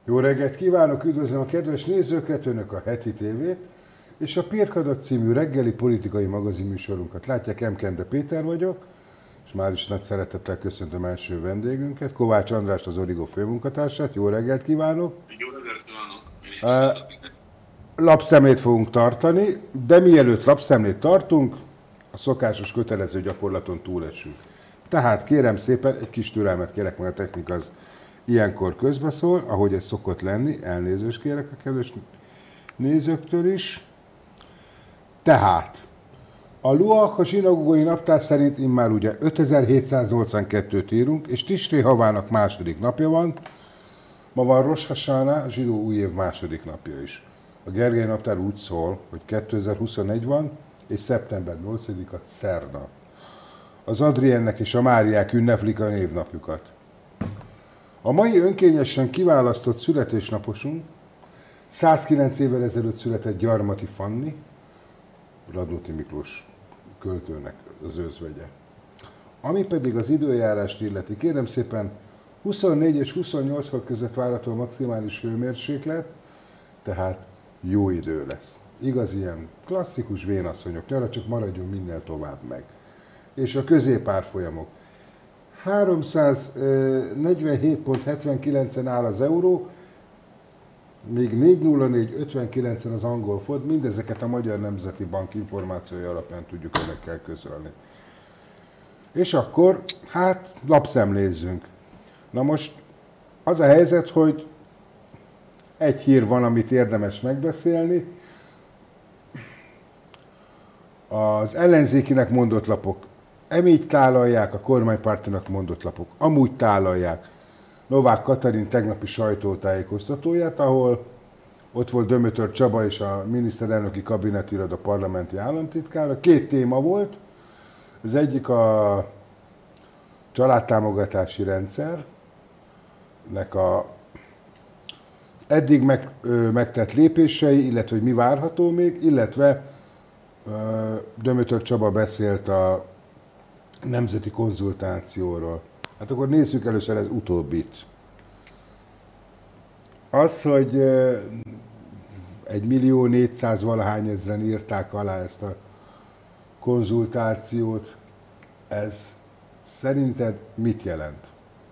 Jó reggelt kívánok, üdvözlöm a kedves nézőket, önök a Heti tévét és a Pirkadat című reggeli politikai magazinműsorunkat. Látják, Emkende Péter vagyok, és már is nagy szeretettel köszöntöm első vendégünket, Kovács Andrást, az Origo főmunkatársát. Jó reggelt kívánok! Jó reggelt kívánok! Én is köszöntöm mindenkit. Lapszemlét fogunk tartani, de mielőtt lapszemlét tartunk, a szokásos kötelező gyakorlaton túlesünk. Tehát kérem szépen, egy kis türelmet kérek, mert a technika az ilyenkor közbeszól, ahogy ez szokott lenni, elnézést kérek a kedves nézőktől is. Tehát, a Luach a zsinagógai naptár szerint immár ugye 5782-t írunk, és Tisré havának második napja van. Ma van Rosh Hashanah, a zsidó új év második napja is. A Gergely naptár úgy szól, hogy 2021 van, és szeptember 8-a szerda. Az Adriennek és a Máriák ünneplik a névnapjukat. A mai önkényesen kiválasztott születésnaposunk 109 évvel ezelőtt született Gyarmati Fanni, Radnóti Miklós költőnek az özvegye. Ami pedig az időjárást illeti, kérem szépen 24 és 28 fok között várható a maximális hőmérséklet, tehát jó idő lesz. Igaz, ilyen klasszikus vénasszonyok nyara, csak maradjon minél tovább meg. És a középárfolyamok. 347,79-en áll az euró, még 404,59-en az angol font, mindezeket a Magyar Nemzeti Bank információja alapján tudjuk önökkel közölni. És akkor, hát, lapszemlézzünk. Na most az a helyzet, hogy egy hír van, amit érdemes megbeszélni. Az ellenzékinek mondott lapok így tálalják, a kormánypártinak mondott lapok amúgy tálalják Novák Katalin tegnapi sajtótájékoztatóját, ahol ott volt Dömötör Csaba és a miniszterelnöki kabinetiroda parlamenti államtitkára. Két téma volt. Az egyik a családtámogatási rendszernek a eddig megtett lépései, illetve hogy mi várható még, illetve Dömötör Csaba beszélt a nemzeti konzultációról. Hát akkor nézzük először ez utóbbit. Az, hogy 1.400.000 valahány ezren írták alá ezt a konzultációt, ez szerinted mit jelent?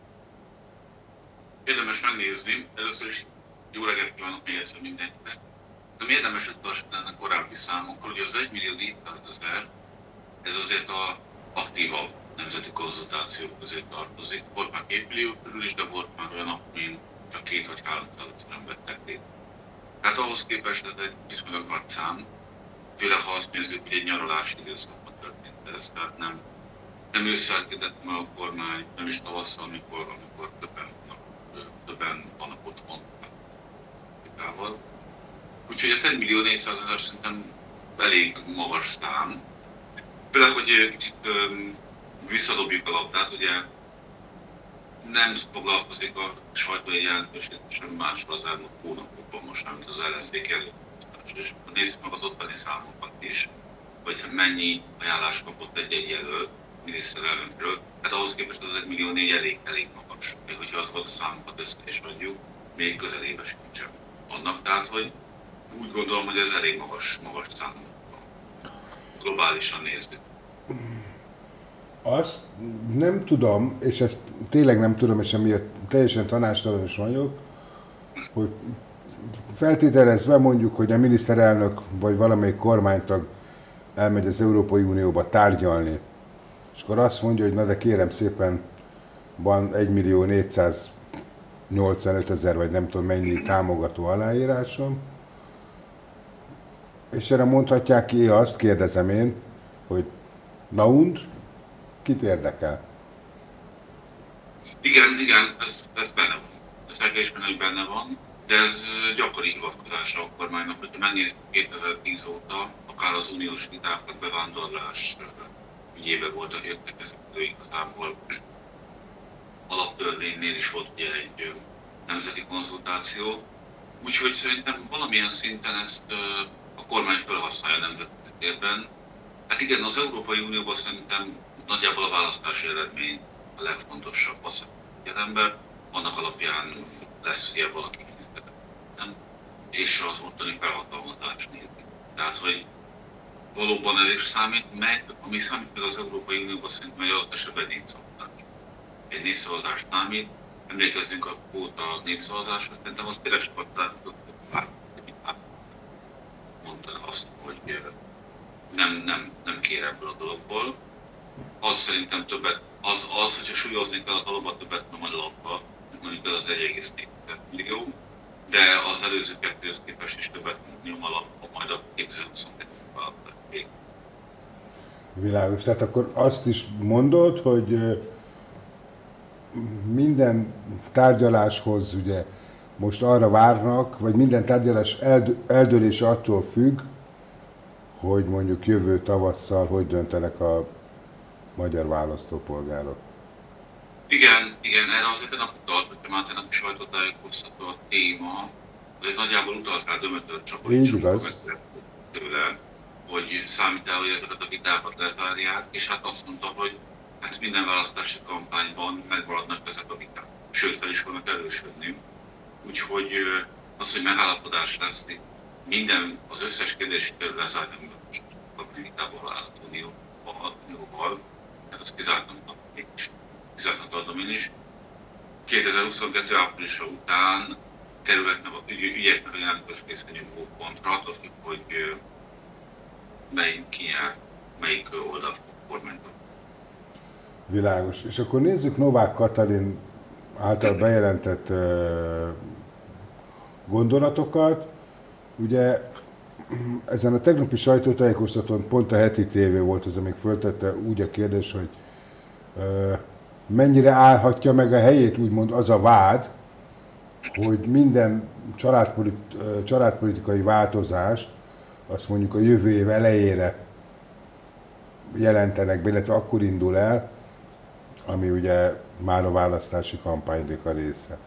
Érdemes megnézni, először is jó reggelt kívánok még egyszer mindenkinek. De érdemes összehasonlítani a korábbi számokkal, hogy az 1.400.000, ez azért a aktívabb nemzeti konzultációk közé tartozik. Volt már 2 millió körül is, de volt már olyan, amin csak 2 vagy 300 ezeren vettek részt. Tehát ahhoz képest ez egy viszonylag nagy szám, főleg ha azt nézzük, hogy egy nyaralási időszakban történt ez, tehát nem ősszel kérdett meg a kormány, nem is tavasszal, amikor többen vannak otthon. Úgyhogy ez 1.400.000 szerintem elég magas szám. Főleg, hogy kicsit visszadobjuk a labdát, ugye nem foglalkozik a sajtó egy jelentőség sem mással az elmúlt hónapokban most, nem, mint az ellenzék előtt. És nézzük meg az ottani számokat is, hogy mennyi ajánlást kapott egy jelölt miniszterelnökről. Hát ahhoz képest az 1.400.000 elég magas. Még hogyha azokat a számokat össze is adjuk, még közelébe sincsen annak. Tehát, hogy úgy gondolom, hogy ez elég magas szám. Globálisan nézzük. Azt nem tudom, és ezt tényleg nem tudom, és emiatt teljesen tanácstalan is vagyok, hogy feltételezve mondjuk, hogy a miniszterelnök vagy valamelyik kormánytag elmegy az Európai Unióba tárgyalni, és akkor azt mondja, hogy na de kérem szépen, van 1.485.000 vagy nem tudom mennyi támogató aláírásom, és erre mondhatják ki azt, kérdezem én, hogy na und, kit érdekel? Igen, ez benne van. Ez elkezdésben, hogy benne van, de ez gyakori hivatkozása a kormánynak, hogyha megnéztük 2010 óta, akár az uniós vitáknak bevándorlás ügyében voltak értekezető igazából. Alaptörvénynél is volt ugye egy nemzeti konzultáció, úgyhogy szerintem valamilyen szinten ezt a kormány felhasználja nemzeti térben. Hát igen, az Európai Unióban szerintem nagyjából a választási eredmény a legfontosabb az ember. Annak alapján lesz ugye valaki és az ottani felhatalmazást nézni. Tehát, hogy valóban ez is számít, meg ami számít meg az Európai Unióban szerintem egy adott esetben népszavazás. Egy népszavazás számít, emlékezzünk a kvóta népszavazásra, szerintem az tényleg sokat számított, mondta azt, hogy nem kér ebből a dologból. Az szerintem többet, hogyha súlyozni kell, az valóban többet nem a lapba, mondjuk az 1,4 millió, de az előző kettőhöz képest is többet nyom a lapba, majd a 2022-ben. Világos. Tehát akkor azt is mondod, hogy minden tárgyaláshoz ugye most arra várnak, vagy minden tárgyalás eldőlése attól függ, hogy mondjuk jövő tavasszal hogy döntenek a magyar választópolgárok. Igen, erre azért nem utalt, hogyha már tegnap sajtótájékoztató a téma, azért nagyjából utalt rá Dömötör Csaba is, tőle, hogy számít el, hogy ezeket a vitákat lezárják, és hát azt mondta, hogy hát minden választási kampányban megmaradnak ezek a viták, sőt fel is fognak erősödni. Úgyhogy az, hogy megállapodás lesz, minden, az összes kérdését lezárni a vitából választó unióval, hát azt kizártnak adom én is. 2022. áprilisa után kerülhetnek a ügyeknek a jelentős része nyomópontra, attól függ, hogy melyik oldal fog kormányban. Világos. És akkor nézzük Novák Katalin által bejelentett gondolatokat. Ugye ezen a tegnapi sajtótájékoztatón pont a Heti TV volt az, amíg föltette úgy a kérdés, hogy mennyire állhatja meg a helyét, úgymond az a vád, hogy minden családpolitikai változást azt mondjuk a jövő év elejére jelentenek be, illetve akkor indul el, ami ugye már a választási kampánynak a része.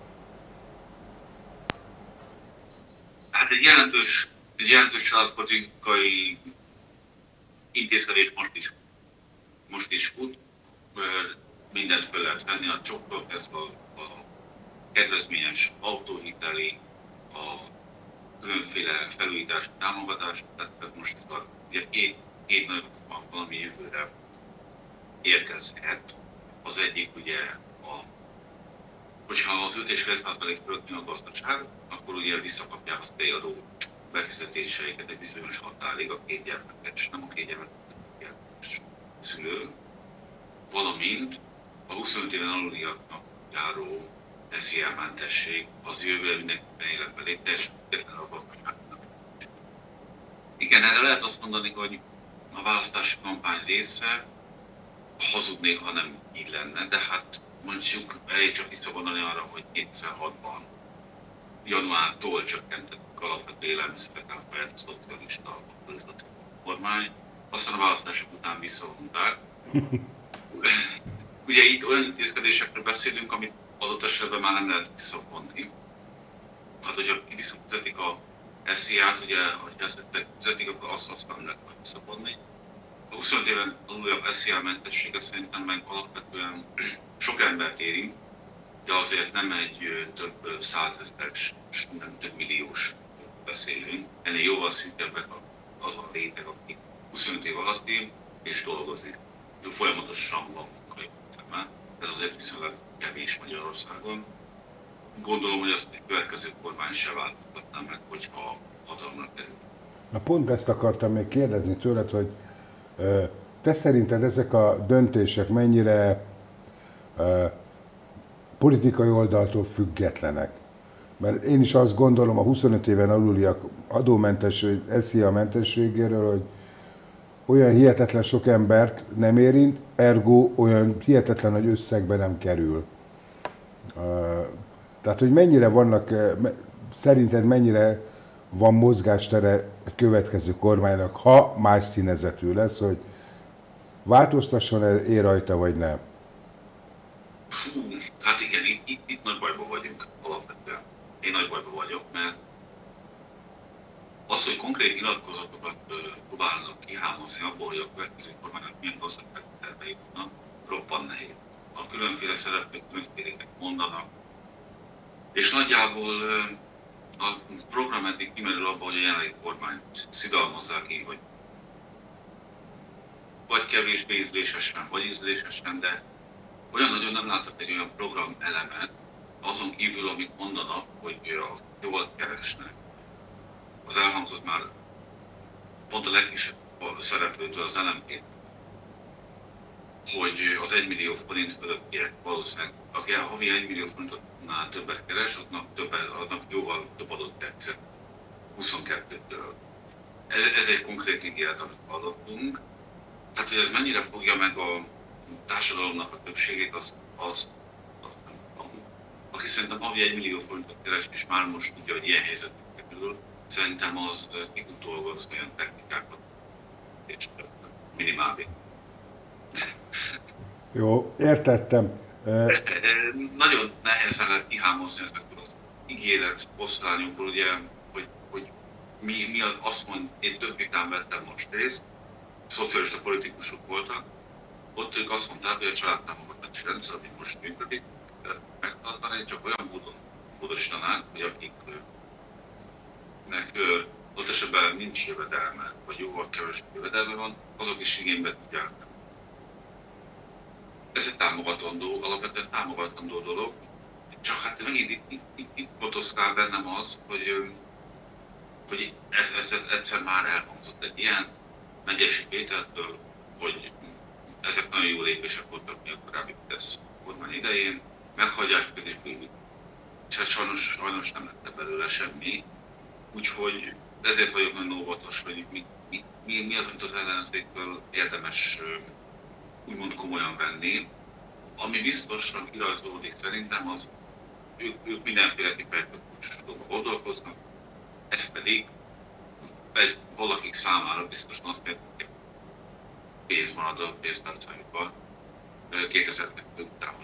Hát egy jelentős családpolitikai intézkedés most is fut. Mindent föl lehet venni, a csoktól kezdve a kedvezményes autóhiteli, a különféle felújítási támogatás, tehát most ugye két nagy valami jövőre érkezhet. Az egyik ugye, hogyha az 5,9% fölött nő a gazdaság, akkor ugye visszakapják az adó befizetéseiket egy bizonyos határig a két gyermekes, nem a két gyermekes szülő, valamint a 25 éven aluliaknak járó SZIA-mentesség az jövőre mindenképpen életbe lép, teljesen a gazdaságnak. Igen, erre lehet azt mondani, hogy a választási kampány része, hazudnék, ha nem így lenne, de hát mondjuk elég csak visszavonani arra, hogy 2006-ban januártól csökkentettük alapvető élelmiszerek árfáját a szocialista kormány, aztán a választások után visszavonták. Ugye itt olyan intézkedésekről beszélünk, amit adott esetben már nem lehet visszavonni. Hát, hogyha visszafizetik a SZIA-t, ugye, hogyha ezt fizetik, akkor azt nem lehet visszavonni. A 25 éven aluljabb SZIA-mentessége szerintem meg alapvetően sok embert érint, de azért nem egy több százezeres, nem több milliós beszélünk. Ennél jóval szűkebbek az a réteg, aki 25 év alatti és dolgozik. Folyamatosan van munkaidőben. Ez azért viszonylag kevés Magyarországon. Gondolom, hogy azt egy következő kormány se változtatná meg, hogyha hatalomra kerül. Na pont ezt akartam még kérdezni tőled, hogy te szerinted ezek a döntések mennyire politikai oldaltól függetlenek? Mert én is azt gondolom a 25 éven aluliak adómentesség, SZIA mentességéről, hogy olyan hihetetlen sok embert nem érint, ergo olyan hihetetlen nagy összegbe nem kerül. Tehát, hogy mennyire vannak, szerinted mennyire van mozgástere a következő kormánynak, ha más színezetű lesz, hogy változtasson-e rajta, vagy nem? Hát igen, itt nagy bajban vagyunk alapvetően. Én nagy bajban vagyok, mert az, hogy konkrét nyilatkozatokat próbálnak kihámozni abból, hogy a következő kormánynak milyen gazdaságtervei vannak, roppant nehéz. A különféle szereplők különféleket mondanak, és nagyjából a program eddig kimerül abba, hogy a jelenlegi kormány szidalmazzák így, hogy vagy kevésbé ízlésesen, vagy ízlésesen, de olyan nagyon nem láttak egy olyan program elemet, azon kívül, amit mondanak, hogy jól keresnek. Az elhangzott már pont a legkisebb szereplőtől, az LMP, hogy az 1 millió forint fölöttiek valószínűleg, aki havi 1 millió forintnál többet keres, annak jóval több adott tetszett 22-től. Ez egy konkrét ígéret, amit hallottunk. Tehát, hogy ez mennyire fogja meg a társadalomnak a többségét, az aki szerintem havi 1 millió forintot keres, és már most tudja, hogy ilyen helyzetbe kerül, szerintem az ki tud dolgozni olyan technikákat, és minimálvét. Jó, értettem. Nagyon nehezen lehet kihámozni ezekből az ígéret posztolányokból, ugye, hogy mi azt mond, én több vitán vettem most részt, szocialista politikusok voltak, ott ők azt mondták, hogy a családtámogatási rendszer, ami most működik, megtartani, csak olyan módon módosítanák, hogy akiknek ott esetben nincs jövedelme, vagy jóval kevesebb jövedelme van, azok is igénybe tudják. Ez egy támogatandó, alapvetően támogatandó dolog, csak hát megint itt fotoszkál bennem az, hogy ez egyszer már elhangzott egy ilyen Megyesi Pétertől, hogy ezek nagyon jó lépések voltak mi a korábbi Fidesz kormány idején, meghagyják őket és bűnjük. És hát sajnos nem lett belőle semmi, úgyhogy ezért vagyok nagyon óvatos, hogy mi az, amit az ellenzéktől érdemes úgymond komolyan venni. Ami biztosan kirajzolódik szerintem, az ők mindenféleképpen gondolkoznak, ez pedig valakik számára biztosan azt mondja, hogy pénz marad a pénztárcájukban 2002 után.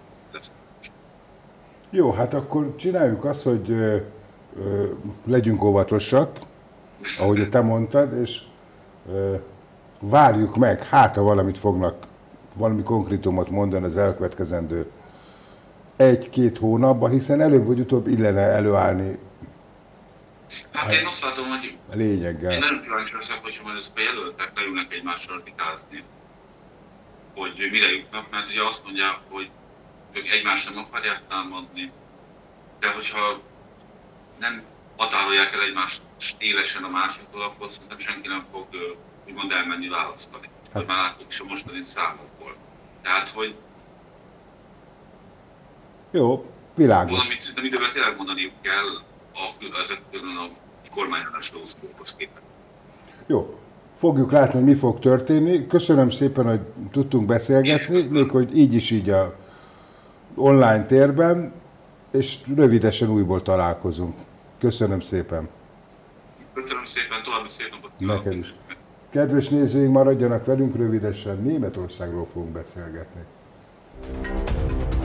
Jó, hát akkor csináljuk azt, hogy legyünk óvatosak, ahogy te mondtad, és várjuk meg, hát ha valamit fognak, valami konkrétumot mondani az elkövetkezendő 1-2 hónapban, hiszen előbb vagy utóbb illene előállni. Hát én azt látom, hogy lényeggel. Én nagyon kíváncsi leszek, hogyha majd ezt bejelöltek, leülnek egymással vitázni, hogy mire jutnak, mert ugye azt mondják, hogy ők egymást nem akarják támadni, de hogyha nem határolják el egymást élesen a másiktól, akkor szerintem senki nem fog úgymond elmenni választani. Hát. Már láttuk is a mostani számokból. Tehát, hogy jó, világos. Valamit szerintem időben tényleg mondaniuk kell ezekből a kormányellenes lózgókhoz képest. Jó, fogjuk látni, hogy mi fog történni. Köszönöm szépen, hogy tudtunk beszélgetni, még hogy így is így a online térben, és rövidesen újból találkozunk. Köszönöm szépen. Köszönöm szépen, további szép napot. Neked is. Kedves nézőink, maradjanak velünk, rövidesen Németországról fogunk beszélgetni.